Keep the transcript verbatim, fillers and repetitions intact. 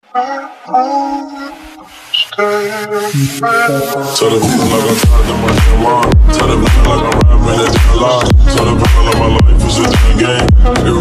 Tell the people like I'm tired of my damn mind. Tell the people like I'm rapping at the line. Tell the people like my life is a damn game.